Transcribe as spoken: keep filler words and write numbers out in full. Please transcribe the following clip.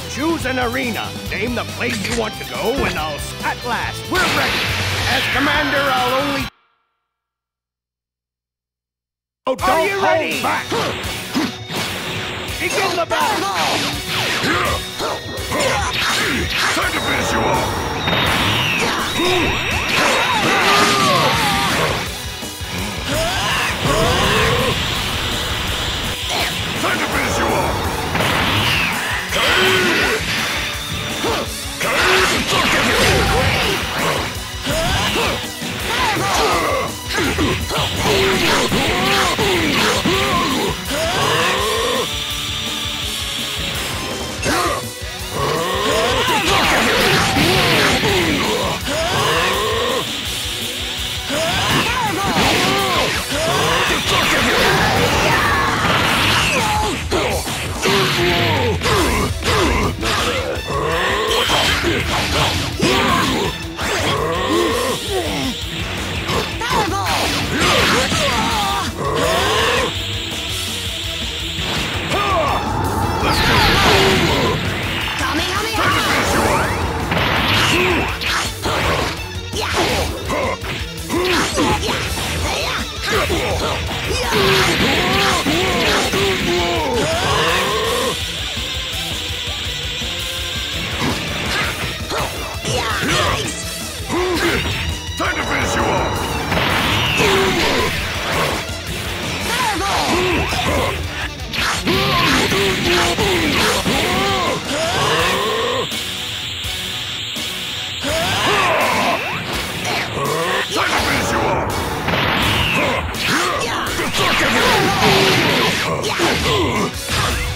choose an arena. Name the place you want to go, and I'll... At last, we're ready. As commander, I'll only... Oh, don't Are you hold ready? Back. Begin the battle. Time to finish you off. Time to finish you off! Time to finish you off! Time to finish you off!